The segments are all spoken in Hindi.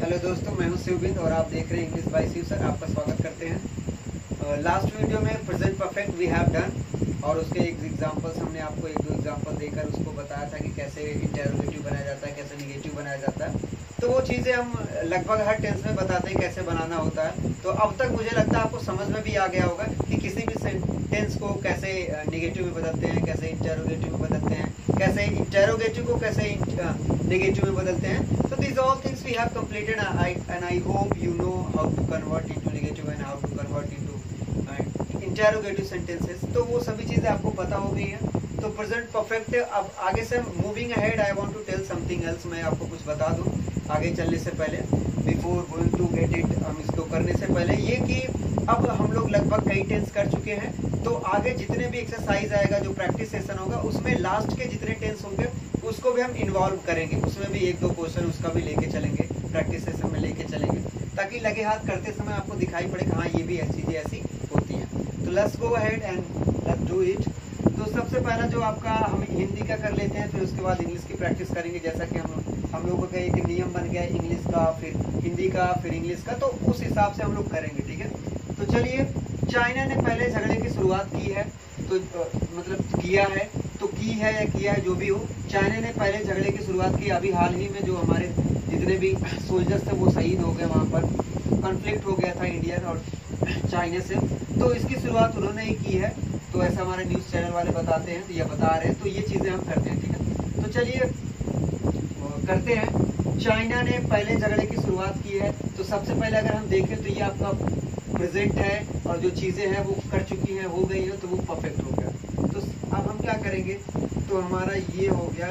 हेलो दोस्तों, मैं हूं शिवबिंद और आप देख रहे हैं इंग्लिश बाय शिव सर। आपका स्वागत करते हैं। लास्ट वीडियो में present perfect we have done और उसके एक एग्जांपल्स हमने आपको एक दो एग्जांपल देकर उसको बताया था कि कैसे इंटेरोगेटिव बनाया जाता है, कैसे निगेटिव बनाया जाता है। तो वो चीज़ें हम लगभग हर टेंस में बताते हैं कैसे बनाना होता है। तो अब तक मुझे लगता है आपको समझ में भी आ गया होगा कि किसी भी टेंस को कैसे निगेटिव में बदलते हैं, कैसे इंटेरोगेटिव में बदलते हैं, कैसे इंटेरोगेटिव को कैसे नेगेटिव में बदलते हैं। So these all things we have completed and I hope you know how to convert into negative and how to convert into interrogative sentences। तो वो सभी चीज़ें आपको पता हो गई हैं। तो प्रेजेंट परफेक्ट अब आगे से moving ahead I want to tell something else. मैं आपको कुछ बता दूं आगे चलने से पहले, before going to get it, हम इसको करने से पहले ये कि अब हम लोग लगभग कई टेंस कर चुके हैं। तो आगे जितने भी एक्सरसाइज आएगा, जो प्रैक्टिस सेशन होगा, उसमें लास्ट के जितने टेंस होंगे उसको भी हम इन्वॉल्व करेंगे। उसमें भी एक दो क्वेश्चन उसका भी लेके चलेंगे, प्रैक्टिस सेशन में लेके चलेंगे, ताकि लगे हाथ करते समय आपको दिखाई पड़े हाँ ये भी चीज़ें ऐसी होती हैं। तो let's go ahead and let's do it. तो सबसे पहला जो आपका हम हिंदी का कर लेते हैं, फिर उसके बाद इंग्लिश की प्रैक्टिस करेंगे। जैसा कि हम लोगों का एक नियम बन गया है, इंग्लिश का फिर हिंदी का फिर इंग्लिश का, तो उस हिसाब से हम लोग करेंगे, ठीक है। तो चलिए, चाइना ने पहले झगड़े की शुरुआत की है, तो मतलब किया है, तो की है या किया है जो भी हो, चाइना ने पहले झगड़े की शुरुआत की। अभी हाल ही में जो हमारे जितने भी सोल्जर्स थे वो शहीद हो गए, वहाँ पर कॉन्फ्लिक्ट हो गया था इंडियन और चाइना से, तो इसकी शुरुआत उन्होंने ही की है। तो ऐसा हमारे न्यूज़ चैनल वाले बताते हैं, तो ये बता रहे हैं, तो ये चीज़ें हम करते हैं, ठीक है। तो चलिए करते हैं। चाइना ने पहले झगड़े की शुरुआत की है। तो सबसे पहले अगर हम देखें तो ये आपका प्रेजेंट है और जो चीज़ें हैं वो कर चुकी हैं, हो गई हैं, तो वो परफेक्ट हो गया। तो अब हम क्या करेंगे, तो हमारा ये हो गया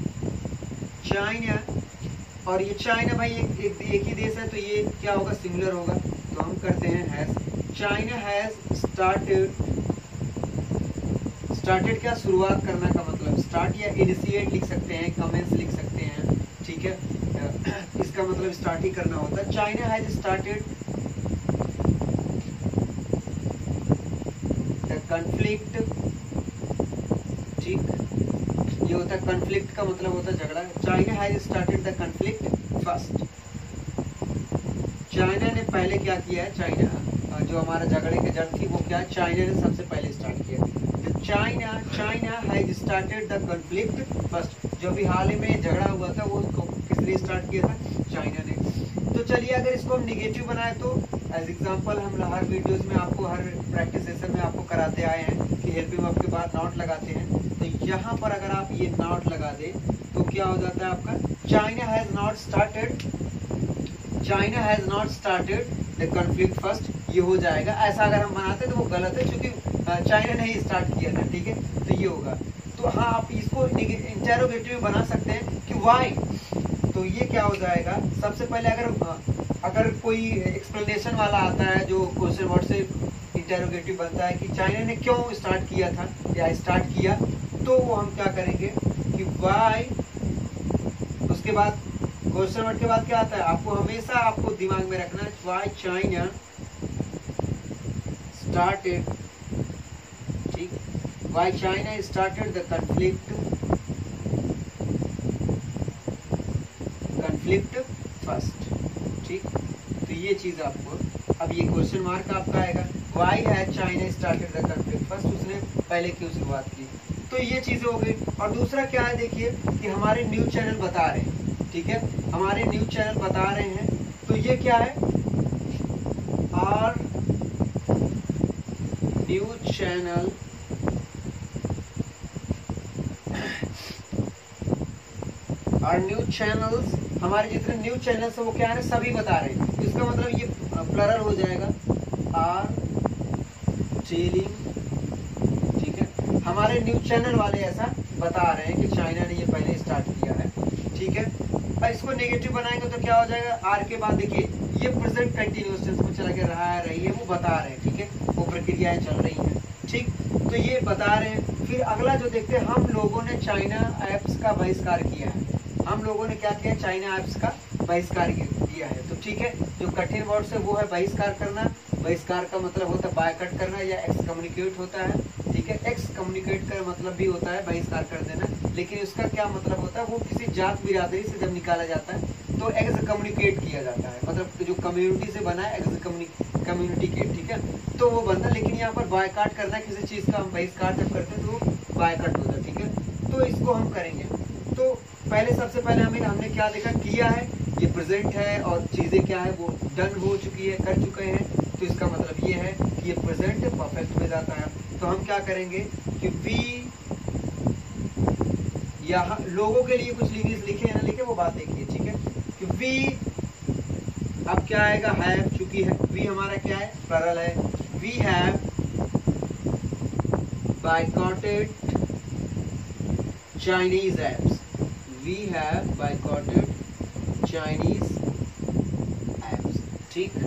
चाइना, और ये चाइना भाई एक ही देश है, तो ये क्या होगा, सिंगुलर होगा। तो हम करते हैं हैज। चाइना हैज स्टार्टेड क्या, शुरुआत करना का मतलब, स्टार्ट या इनिशिएट लिख सकते हैं, कमेंट्स लिख सकते हैं, ठीक है। इसका मतलब स्टार्ट ही करना होता है। China has started the conflict, ठीक, ये होता है कॉन्फ्लिक्ट का मतलब होता है झगड़ा। China has started the conflict first. चाइना ने पहले क्या किया है, चाइना जो हमारा झगड़े की जड़ थी वो क्या, चाइना ने सबसे पहले स्टार्ट किया। China has started the conflict first. जो भी हाल ही में झगड़ा हुआ था वो किसने स्टार्ट किया था, चाइना ने। तो चलिए, अगर इसको हम निगेटिव बनाए तो एज एग्जांपल हम हर वीडियोस में आपको, हर प्रैक्टिस सेशन में आपको कराते आए हैं कि हेल्पिंग वर्ब के बाद नॉट लगाते हैं। तो यहाँ पर अगर आप ये नॉट लगा दें तो क्या हो जाता है आपका, China has not started the conflict first, ये हो जाएगा। ऐसा अगर हम बनाते तो वो गलत है, क्योंकि चाइना ने ही स्टार्ट किया था, ठीक है। तो ये होगा। तो हाँ, आप इसको इंटेरोगेटिव में बना सकते हैं कि व्हाई। तो ये क्या हो जाएगा, सबसे पहले अगर कोई एक्सप्लेनेशन वाला आता है जो क्वेश्चन वर्ड से इंटेरोगेटिव बनता है कि चाइना ने क्यों स्टार्ट किया था या स्टार्ट किया, तो वो हम क्या करेंगे कि व्हाई। उसके बाद क्वेश्चन वर्ड के बाद क्या आता है, आपको हमेशा आपको दिमाग में रखना है, व्हाई चाइना स्टार्टेड, ठीक, why China started the conflict first, ठीक। तो ये चीज आपको, अब ये क्वेश्चन मार्क आपका आएगा, why has China started the conflict first, उसने पहले क्यों शुरुआत की। तो ये चीजें हो गई। और दूसरा क्या है, देखिए कि हमारे न्यूज चैनल बता रहे हैं, ठीक है, हमारे न्यूज चैनल बता रहे हैं। तो ये क्या है, और न्यूज चैनल और न्यूज चैनल्स, हमारे जितने न्यूज चैनल्स है वो क्या है, सभी बता रहे हैं। इसका मतलब ये प्लरल हो जाएगा, आर टेलिंग, ठीक है। हमारे न्यूज चैनल वाले ऐसा बता रहे हैं कि चाइना ने ये पहले स्टार्ट किया है, ठीक है। और इसको नेगेटिव बनाएंगे तो क्या हो जाएगा, आर के बाद देखिए ये प्रेजेंट कंटिन्यूअस टेंस में चला गया, रहा है, रही है, वो बता रहे हैं, ठीक है, वो प्रक्रियाएं चल रही हैं, ठीक। तो ये बता रहे हैं। फिर अगला जो देखते हैं, हम लोगों ने चाइना ऐप्स का बहिष्कार किया है। हम लोगों ने क्या किया, चाइना ऐप्स का बहिष्कार किया है। तो ठीक है, जो कठिन वर्ड है वो है बहिष्कार करना। बहिष्कार का मतलब होता है बायकट करना या एक्सकम्युनिकेट होता है, ठीक है। एक्सकम्युनिकेट का मतलब भी होता है बहिष्कार कर देना। लेकिन उसका क्या मतलब होता है, वो किसी जात बिरादरी से जब निकाला जाता है तो एग्ज कम्युनिकेट किया जाता है, मतलब जो कम्युनिटी से बना है एग्ज कम्युनिकेट, ठीक है, तो वो बनता है। लेकिन यहाँ पर बायकाट करना है किसी चीज़ का, हम बहिष्कार जब करते हैं तो वो बायकाट होता है, ठीक है। तो इसको हम करेंगे। तो पहले सबसे पहले हमने क्या देखा, किया है, ये प्रेजेंट है, और चीज़ें क्या है वो डन हो चुकी है, कर चुके हैं, तो इसका मतलब ये है कि ये प्रेजेंट परफेक्ट में जाता है। तो हम क्या करेंगे कि वी, यहाँ लोगों के लिए कुछ लिखिए लिखे ना लिखे वो बात देखिए, ठीक है, कि वी, अब क्या आएगा, हैव, चूंकि है वी हमारा क्या है, प्लरल है, we have boycotted Chinese apps, we have boycotted Chinese apps, ठीक।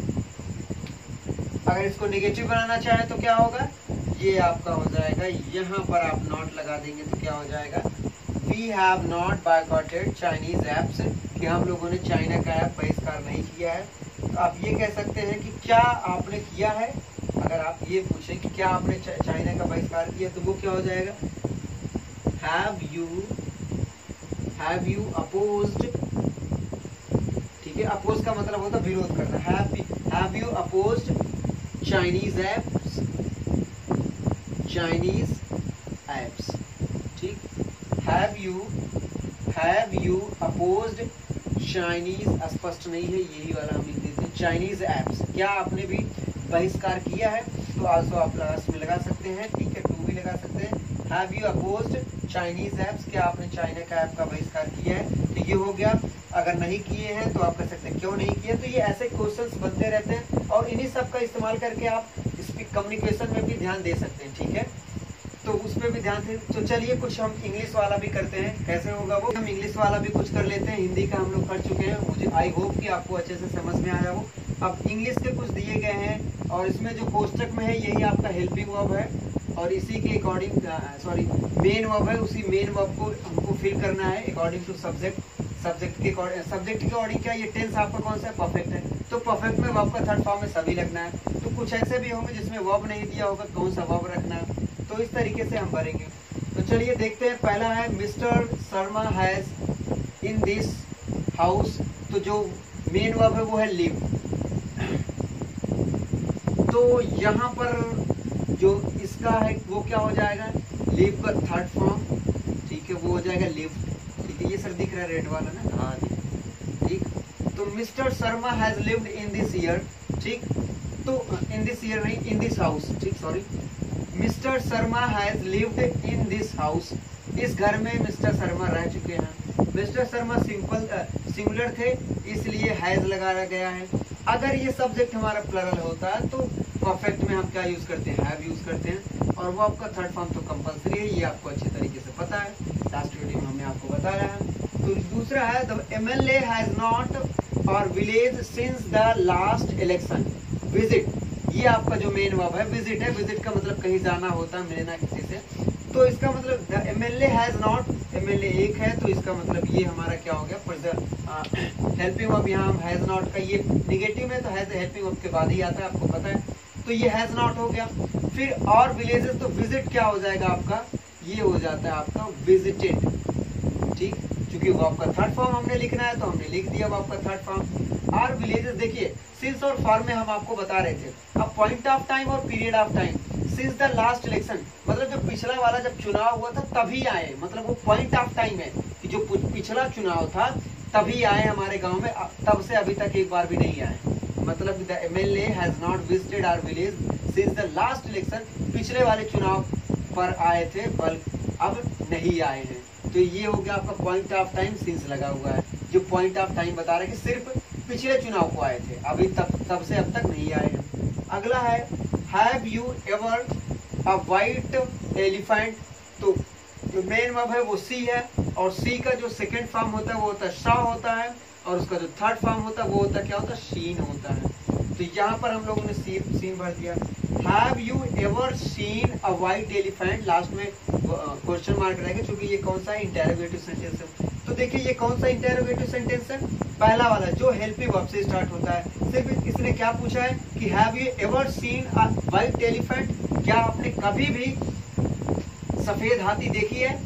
अगर इसको नेगेटिव बनाना चाहे तो क्या होगा, ये आपका हो जाएगा, यहाँ पर आप नॉट लगा देंगे तो क्या हो जाएगा, we have not boycotted Chinese apps, कि हम लोगों ने चाइना का ऐप बहिष्कार नहीं किया है। तो आप ये कह सकते हैं कि क्या आपने किया है, अगर आप ये पूछें कि क्या आपने चाइना का बहिष्कार किया, तो वो क्या हो जाएगा, हैव यू अपोज्ड, ठीक है, अपोज का मतलब होता है विरोध करना, have you opposed Chinese apps, ठीक, हैव यू अपोज्ड चाइनीज, स्पष्ट नहीं है, यही वाला हम लिख देते हैं, चाइनीज एप्स, क्या आपने भी बहिष्कार किया है, तो आल्सो आप लास्ट में लगा सकते हैं, ठीक है, टू भी लगा सकते हैं, have you opposed Chinese apps, क्या आपने चाइना का ऐप का बहिष्कार किया है, तो ये हो गया। अगर नहीं किए हैं तो आप कह सकते हैं क्यों नहीं किए। तो ये ऐसे क्वेश्चंस बनते रहते हैं और इन्हीं सब का इस्तेमाल करके आप कम्युनिकेशन में भी ध्यान दे सकते हैं, ठीक है, तो उसमें भी ध्यान से। तो चलिए कुछ हम इंग्लिश वाला भी करते हैं, कैसे होगा वो, हम इंग्लिश वाला भी कुछ कर लेते हैं, हिंदी का हम लोग कर चुके हैं, मुझे आई होप कि आपको अच्छे से समझ में आया हो। अब इंग्लिश के कुछ दिए गए हैं और इसमें जो कोष्टक में है यही आपका हेल्पिंग वर्ब है और इसी के अकॉर्डिंग मेन वर्ब है, उसी मेन वर्ब को हमको फिल करना है अकॉर्डिंग टू सब्जेक्ट के अकॉर्डिंग क्या, ये टेंस आपका कौन सा है, परफेक्ट है, तो परफेक्ट में वर्ब का थर्ड फॉर्म में सभी लगना है। तो कुछ ऐसे भी होंगे जिसमें वर्ब नहीं दिया होगा, कौन सा वर्ब रखना है, तो इस तरीके से हम भरेंगे। तो चलिए देखते हैं, पहला है Mr Sharma has in this house, तो जो मेन वर्ब है वो है लिव, तो यहाँ पर जो इसका है वो क्या हो जाएगा, लिव का थर्ड फॉर्म, ठीक है, वो हो जाएगा लिव्ड, ठीक है, ये सर दिख रहा है रेड वाला ना, हाँ ठीक। तो Mr Sharma has lived in this year, ठीक, तो इन दिस ईयर नहीं, इन दिस हाउस, ठीक, sorry, Mr Sharma has lived in this house, इस घर में मिस्टर शर्मा रह चुके हैं। मिस्टर शर्मा सिंगुलर थे इसलिए हैज लगाया गया है। अगर ये सब्जेक्ट हमारा प्लरल होता है तो परफेक्ट में हम क्या यूज करते हैं, हैव यूज करते हैं, और वो आपका थर्ड फॉर्म तो कंपलसरी है, ये आपको अच्छे तरीके से पता है, लास्ट वीडियो में हमने आपको बताया है। तो दूसरा है the MLA has not our village since the last election visit, ये आपका जो मेन वर्ब है विजिट है, विजिट का मतलब कहीं जाना होता है, मिलना किसी से, तो इसका मतलब the MLA has not, MLA एक है तो इसका मतलब ये हमारा क्या हो गया, हेल्पिंग वर्ब, यहाँ हम हैज नॉट का, ये निगेटिव में तो हैज हेल्पिंग वर्ब के बाद ही आता है, आपको पता है, तो ये हैज नॉट हो गया। फिर और विलेजेस, तो विजिट क्या हो जाएगा आपका, ये हो जाता है आपका विजिटेड, ठीक, क्योंकि वो आपका थर्ड फॉर्म हमने लिखना है तो हमने लिख दिया वो आपका थर्ड फॉर्म। और विलेजेस देखिए सिंस और फॉर में हम आपको बता रहे थे, अब पॉइंट ऑफ टाइम और period of time, since the last election मतलब जो पिछला वाला जब चुनाव हुआ था तभी आए, मतलब वो पॉइंट ऑफ टाइम है कि जो पिछला चुनाव था तभी आए हमारे गांव में, तब से अभी तक एक बार भी नहीं आए, मतलब the MLA has not visited our village since the last election, पिछले वाले चुनाव पर आए थे पर अब नहीं आए हैं। तो ये हो गया आपका पॉइंट ऑफ टाइम, सिंस लगा हुआ है, जो पॉइंट ऑफ टाइम बता रहा है कि सिर्फ पिछले चुनाव को आए थे, अभी तब से अब तक नहीं आए हैं। अगला है have you ever a white elephant, तो जो मेन वर्ब है वो सी है और सी का जो सेकंड फॉर्म होता है वो होता है शा होता है और उसका जो थर्ड फॉर्म होता है वो होता है क्या होता है, शीन होता है। तो यहाँ पर हम लोगों ने सीन भर दिया। Have you ever seen a white elephant, last में क्वेश्चन मार्क रहेगा क्योंकि ये कौन सा है, इंटेरोगेटिव सेंटेंस है। तो देखिए ये कौन सा इंटेरोगेटिव सेंटेंस है, पहला वाला जो हेल्पिंग वर्ब से स्टार्ट होता है। सिर्फ इसने क्या पूछा है कि have you ever seen a white elephant, क्या आपने कभी भी सफेद हाथी देखी है,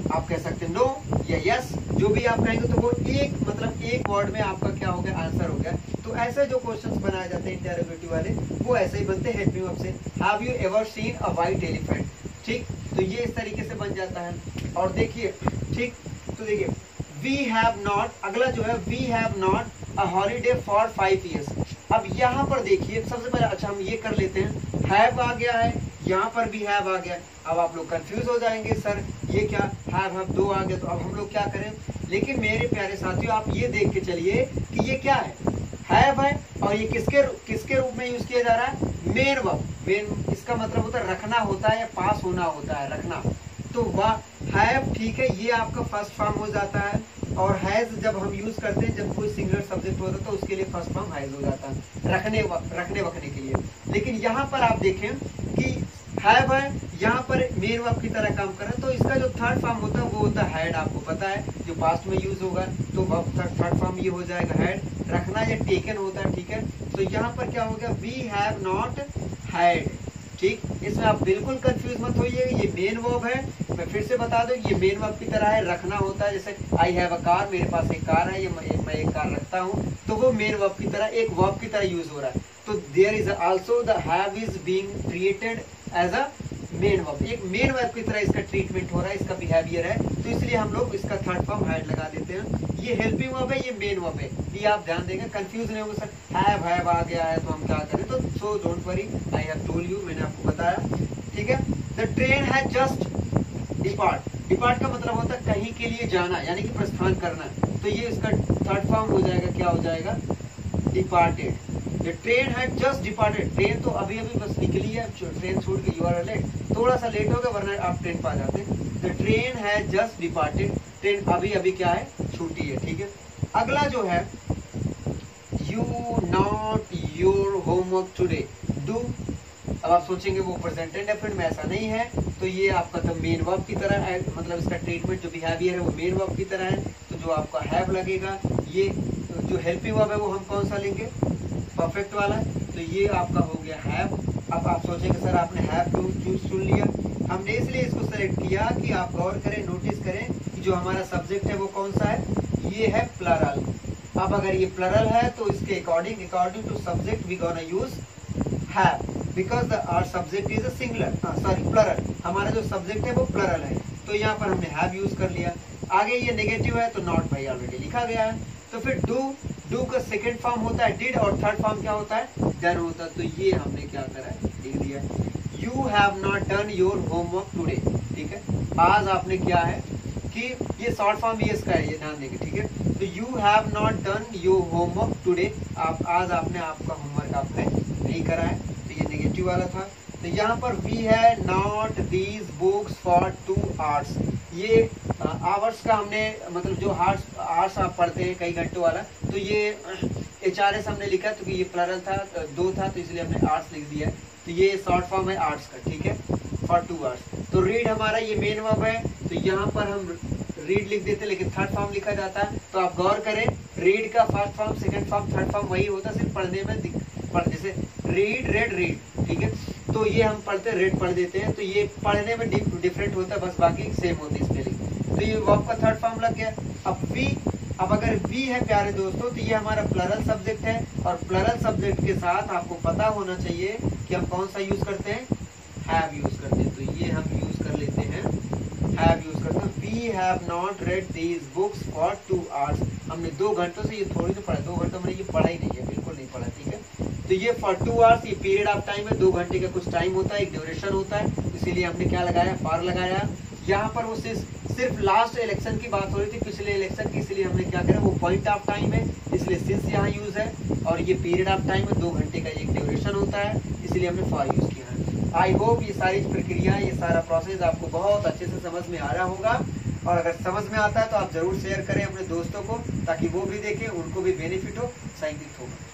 आप कह सकते हैं नो या यस, जो भी आप कहेंगे तो वो एक मतलब एक वर्ड में आपका क्या हो गया, आंसर हो गया। तो ऐसे जो क्वेश्चंस बनाए जाते हैं इंटरोगेटिव वाले वो ऐसे ही बनते हैं। हेल्प मी अप से have you ever seen a white elephant, ठीक, तो ये इस तरीके से बन जाता है। और देखिए, ठीक, तो देखिए वी हैव नॉट, अगला जो है we have not a holiday for 5 years। अब यहाँ पर देखिए सबसे पहले, अच्छा हम ये कर लेते हैं, हैव आ गया है, यहाँ पर भी हैव आ गया। अब आप लोग कंफ्यूज हो जाएंगे, सर ये क्या हैव दो आ गया, तो अब हम लोग क्या करें। लेकिन मेरे प्यारे साथियों आप ये देख के चलिए कि ये क्या हैव है और ये किसके रूप में यूज किया जा रहा है, मेन वर्ब। मेन इसका मतलब होता है रखना होता है या पास होना होता है, रखना। तो वह हैव, ठीक है, ये आपका फर्स्ट फॉर्म हो जाता है। और हैज जब हम यूज करते हैं जब कोई सिंगुलर सब्जेक्ट होता है तो उसके लिए फर्स्ट फॉर्म हैज हो जाता है, रखने वखने के लिए। लेकिन यहाँ पर आप देखें कि हैव है, यहाँ पर मेन वर्ब की तरह काम कर रहा है, तो इसका जो थर्ड फॉर्म होता है वो होता है हैड। आपको पता है जो पास्ट में यूज होगा तो थर्ड फॉर्म ये हो जाएगा हैड, रखना या टेकन होता है, ठीक है। तो यहाँ पर क्या हो गया, वी हैव नॉट हैड, ठीक। इसमें आप बिल्कुल कंफ्यूज मत होइए, ये मेन वर्ब है। मैं फिर से बता दूं ये मेन वर्ब की तरह है, रखना होता है। जैसे आई हैव अ कार, मेरे पास एक कार है, ये मैं एक कार रखता हूँ, तो वो मेन वर्ब की तरह एक वर्ब की तरह यूज हो रहा है। तो there is also the have is being treated as a main verb, एक मेन वर्ब की तरह इसका ट्रीटमेंट हो रहा है, इसका बिहेवियर है, तो इसलिए हम लोग इसका थर्ड फॉर्म हैड लगा देते हैं। ये हेल्पिंग वर्ब है, ये मेन वर्ब है, ये आप ध्यान देंगे, कंफ्यूज नहीं होगा सर हैव आ गया है तो हम क्या करें। तो so don't worry, I have told you, मैंने आपको बताया, ठीक है। The train has just depart का मतलब होता है कहीं के लिए जाना, यानी कि प्रस्थान करना। तो ये इसका थर्ड फॉर्म हो जाएगा, क्या हो जाएगा, departed. The train had just departed, train तो अभी बस निकली है, ट्रेन छोड़ के, यू आर लेट, थोड़ा सा लेट हो गया वरना आप ट्रेन पा जाते। The train had just departed, train अभी क्या है, छूटी है, ठीक है। अगला जो है, you not your homework today, do. अब आप सोचेंगे वो प्रेजेंट इंडेफिनिट में, ऐसा नहीं है। तो ये आपका तो मेन वर्ब की तरह है, मतलब इसका ट्रीटमेंट जो बिहेवियर है वो मेन वर्ब की तरह है। तो जो आपका हैव लगेगा, ये जो हेल्पिंग वर्ब है वो हम कौन सा लेंगे, परफेक्ट वाला। तो ये आपका हो गया हैव। अब आप सोचेंगे सर आपने हैव क्यों चूज चुन लिया, हमने इसलिए इसको सेलेक्ट किया कि आप गौर करें, नोटिस करें कि जो हमारा सब्जेक्ट है वो कौन सा है, ये है प्लरल। अब अगर ये प्लरल है तो इसके according to subject we gonna use have, because our subject is a singular, sorry plural, हमारा जो सब्जेक्ट है वो प्लरल है, तो यहाँ पर हमने हैव यूज कर लिया। आगे ये नेगेटिव है तो नॉट भाई ऑलरेडी लिखा गया है। तो फिर डू का सेकंड फॉर्म होता है डिड और थर्ड फॉर्म क्या होता है, डन होता है। तो ये हमने क्या करा है, लिख दिया, you have not done your homework today, ठीक है। आज आपने क्या है कि ये शॉर्ट फॉर्म ये इसका है, ये ध्यान देंगे, ठीक है। तो you have not done your homework today, आप आज आपने आपका होमवर्क आपने नहीं करा है, तो ये नेगेटिव वाला था। तो यहाँ पर वी है not these books for 2 hours, ये आवर्स का हमने मतलब जो आवर्स आप पढ़ते हैं कई घंटों वाला, तो ये HRS हमने लिखा तो ये प्लरल था, 2 था, तो इसलिए हमने आवर्स लिख दिया। तो ये शॉर्ट फॉर्म है आवर्स का, ठीक है, फॉर 2 hours। तो रीड हमारा ये मेन वर्ब है, तो यहाँ पर हम रीड लिख देते लेकिन थर्ड फॉर्म लिखा जाता है। तो आप गौर करें, रीड का first form, second form, third form वही होता है, सिर्फ पढ़ने में जैसे रीड रेड रीड, ठीक है। तो ये हम पढ़ते रेड पढ़ देते हैं, तो ये पढ़ने में डिफरेंट होता है, बस बाकी सेम होती है स्पेलिंग। तो ये वर्ब का थर्ड फॉर्म लग गया। अब अगर वी है प्यारे दोस्तों, तो ये हमारा प्लरल सब्जेक्ट है, और प्लरल सब्जेक्ट के साथ आपको पता होना चाहिए कि हम कौन सा यूज करते हैं, हैव यूज करते हैं। तो ये हम यूज कर लेते हैं, हैव यूज करते हैं। We have not read these books for 2 hours, हमने 2 घंटों से ये थोड़ी तो पढ़ा, 2 घंटों में ये पढ़ा ही नहीं है, बिल्कुल नहीं पढ़ा, ठीक है। तो ये फॉर 2 hours, ये पीरियड ऑफ टाइम है, 2 घंटे का कुछ टाइम होता है, एक ड्यूरेशन होता है, इसीलिए हमने क्या लगाया, फॉर लगाया। यहाँ पर वो सिर्फ लास्ट इलेक्शन की बात हो रही थी, पिछले इलेक्शन की, इसलिए हमने क्या करा, वो पॉइंट ऑफ टाइम है, इसलिए सिंस यहाँ यूज है। और ये पीरियड ऑफ टाइम है, 2 घंटे का एक ड्यूरेशन होता है, इसलिए हमने फॉर यूज किया है। आई होप ये सारी प्रक्रिया, ये सारा प्रोसेस आपको बहुत अच्छे से समझ में आ रहा होगा, और अगर समझ में आता है तो आप जरूर शेयर करें अपने दोस्तों को, ताकि वो भी देखें, उनको भी बेनिफिट हो, साइंटिफिक होगा।